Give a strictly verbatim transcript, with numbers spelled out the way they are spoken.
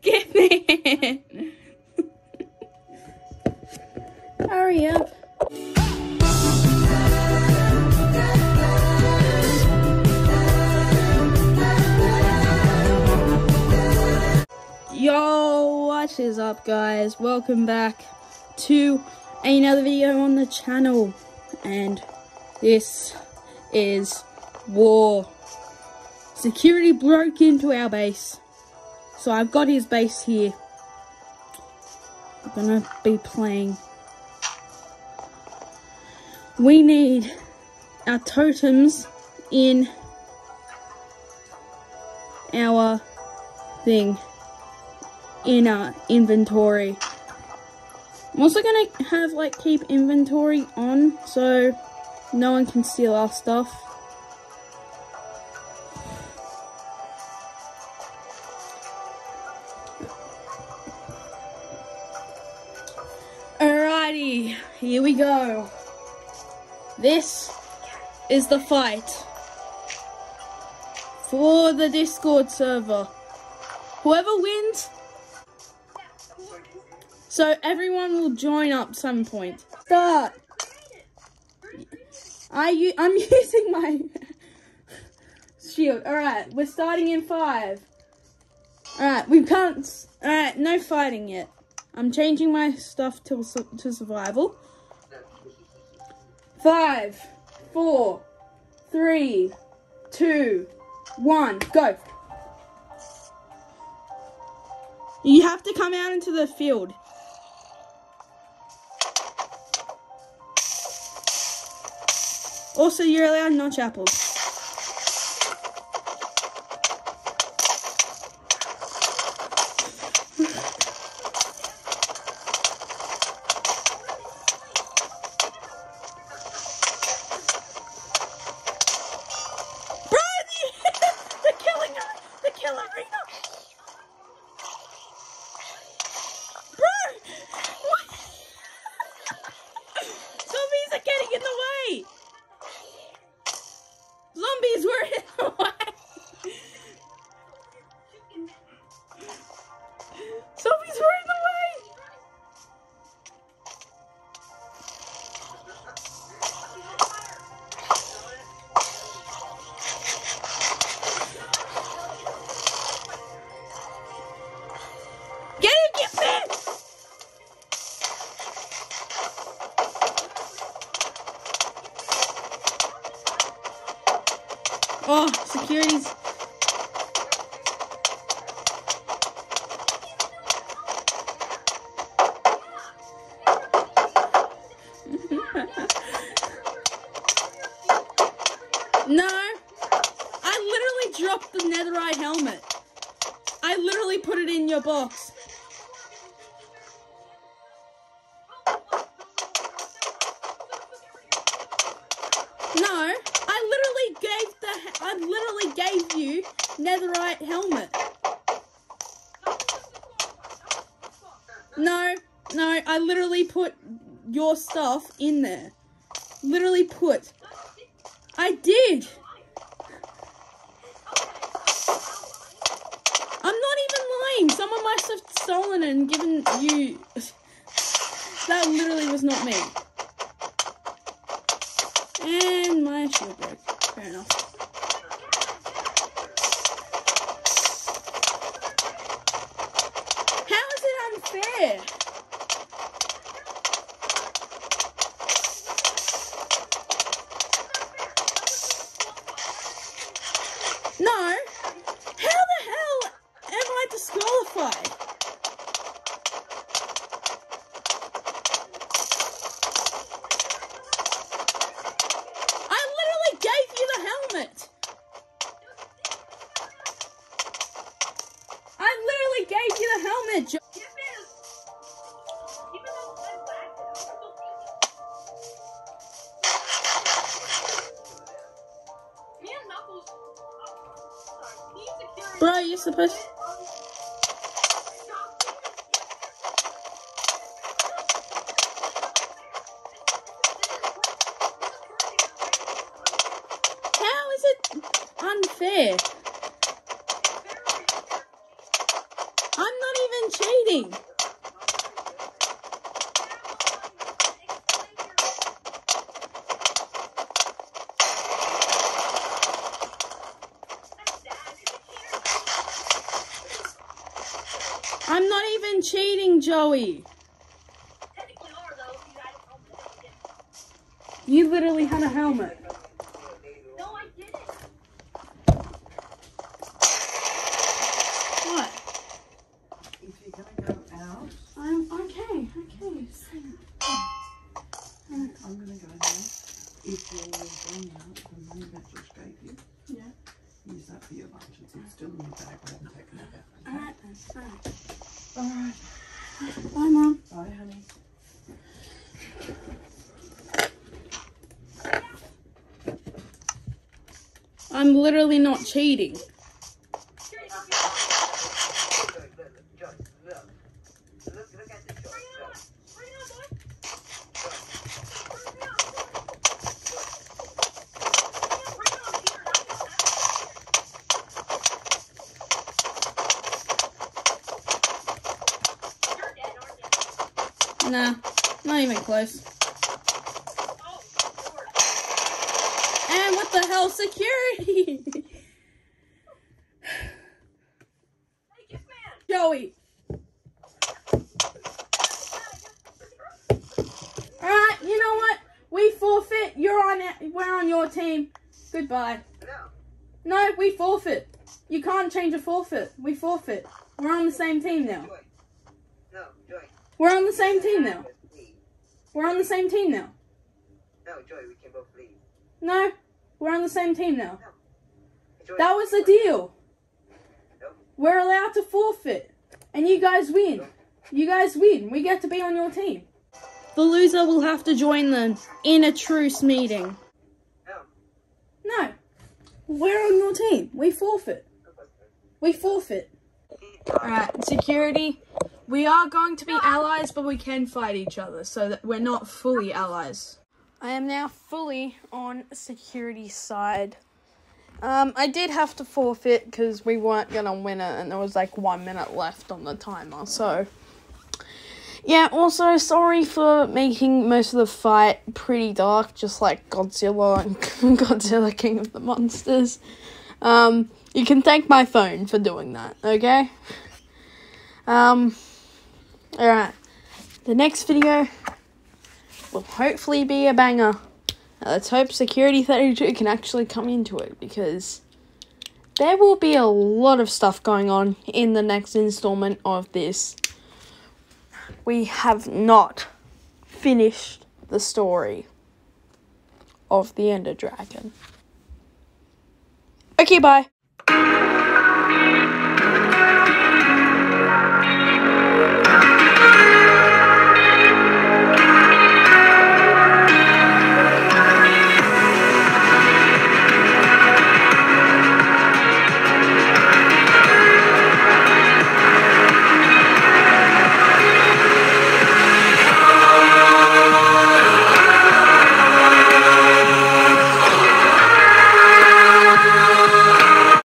Gif Man! Hurry up. Yo, what is up, guys? Welcome back to another video on the channel, and this is war. Security broke into our base, so I've got his base here. I'm gonna be playing. We need our totems in our thing. In our inventory. I'm also gonna have like keep inventory on so no one can steal our stuff. Alrighty, here we go. This is the fight for the Discord server. Whoever wins, so everyone will join up some point. Start. I, I'm using my shield. Alright, we're starting in five. Alright, we can't... Alright, no fighting yet. I'm changing my stuff to, to survival. Five, four, three, two, one, go. You have to come out into the field. Also, you're allowed notch apples. Bro, they're killing her! They're killing Rena! Bro! What? Zombies are getting in the way! Zombies were in the way! Zombies were in the way! Get it, get it! Oh, security's... No! I literally dropped the netherite helmet. I literally put it in your box. No! I literally gave the I literally gave you netherite helmet. No, no, I literally put your stuff in there. Literally put. I did. I'm not even lying. Someone must have stolen it and given you. That literally was not me. And my shield broke. Fair enough. How is it unfair? No. How the hell am I disqualified? I literally gave you the helmet. Bro, you're supposed to... How is it unfair? I'm not even cheating. I'm not even cheating, Joey. You literally had a helmet. No, I didn't. What? If you're gonna go out, I'm okay, okay. I'm gonna go now. If you're going out, the money that Josh gave you, Yeah. use that for your lunch. It's still in your bag. I haven't taken it out. Okay? Alright then, alright. Alright. Bye, Mum. Bye, honey. I'm literally not cheating. Nah, not even close. And what the hell, security? Hey, Gif Man! Joey. Alright, you know what? We forfeit. You're on it. We're on your team. Goodbye. No. No, we forfeit. You can't change a forfeit. We forfeit. We're on the same team now. Joy. No, Joy. We're on the same team now. We're on the same team now. No, Joy, we can both leave. No, we're on the same team now. No. Joy, That was the deal. No. We're allowed to forfeit. And you guys win. You guys win. We get to be on your team. The loser will have to join them in a truce meeting. No. No. We're on your team. We forfeit. We forfeit. Alright, security. We are going to be allies, but we can fight each other, so that we're not fully allies. I am now fully on security's side. Um, I did have to forfeit because we weren't going to win it, and there was like one minute left on the timer, so... Yeah, also, sorry for making most of the fight pretty dark, just like Godzilla and Godzilla King of the Monsters. Um, you can thank my phone for doing that, okay? Um, alright. The next video will hopefully be a banger. Now, let's hope Security thirty-two can actually come into it, because there will be a lot of stuff going on in the next installment of this. We have not finished the story of the Ender Dragon. Okay, bye.